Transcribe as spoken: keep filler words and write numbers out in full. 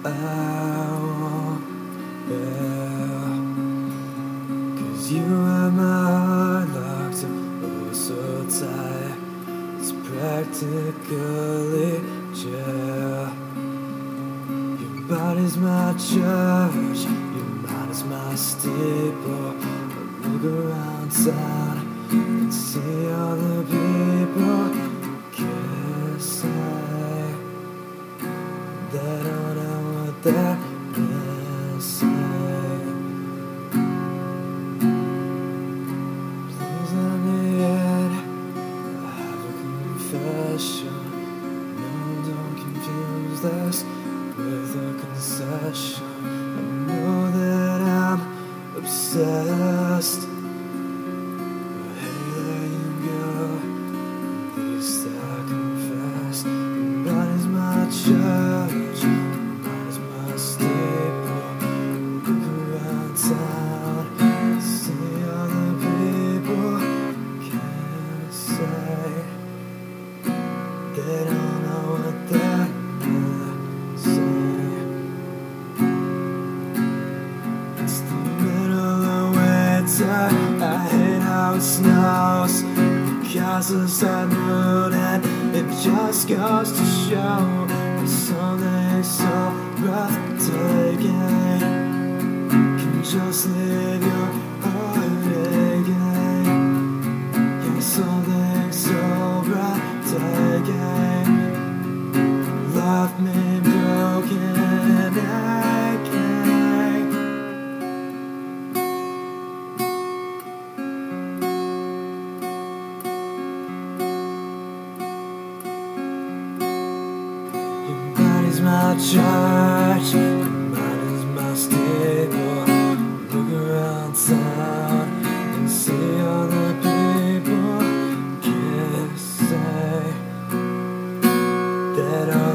won't bear, 'cause you have my heart locked up oh so tight, it's practically jail. Your body's my church, your mind is my steeple. I look around town and see all the people kissing. They don't know what they're missing. Please let me in, I have a confession. No, don't confuse this with a concession. I know that I'm obsessed. Hey, there you go, at least I confess. Your body's my church, your mind is my staple. Look around town and see all the people can't say. They don't know what they're missing. It's the middle of winter, I hate how it snows. Cause of sad mood, and it just goes to show that something so breathtaking can just leave your heart aching. Yeah, something so breathtaking left me broken and aching. Is my church, your mind is my stable. Look around town and see all the people kissing. They don't